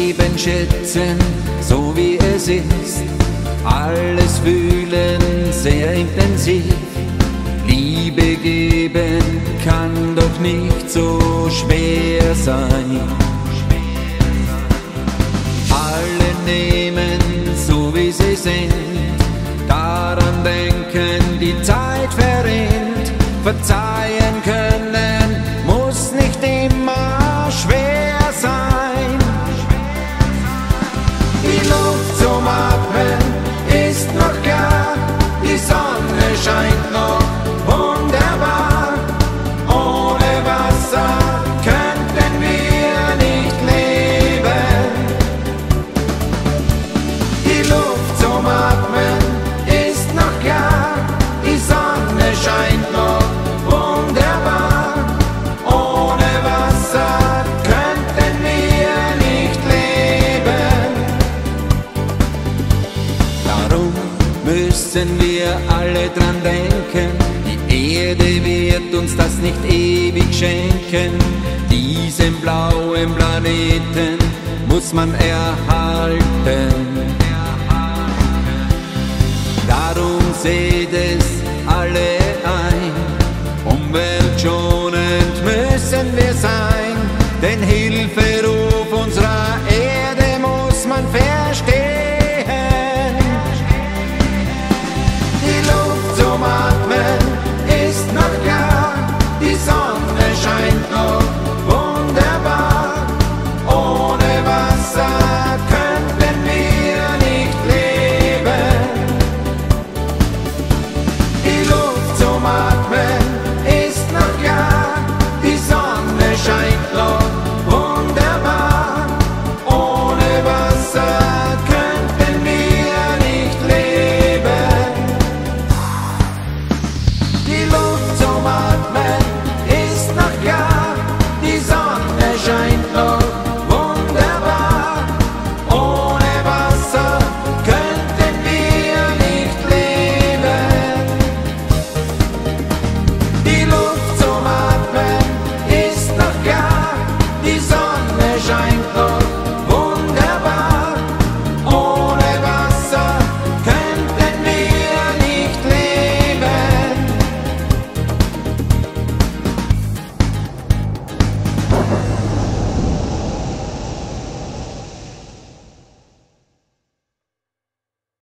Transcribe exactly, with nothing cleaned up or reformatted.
Leben schätzen, so wie es ist, alles fühlen sehr intensiv. Liebe geben kann doch nicht so schwer sein. Alle nehmen, so wie sie sind, daran denken, die Zeit verrinnt. Verzeihen können muss nicht immer schwer sein. Die Luft zum Atmen ist noch klar, die Sonne scheint noch wunderbar. Ohne Wasser könnten wir nicht leben. Die Luft zum Atmen ist noch klar, die Sonne scheint noch wunderbar. Ohne Wasser könnten wir nicht leben. Darum müssen wir alle dran denken, die Erde wird uns das nicht ewig schenken. Diesen blauen Planeten muss man erhalten. Darum seht es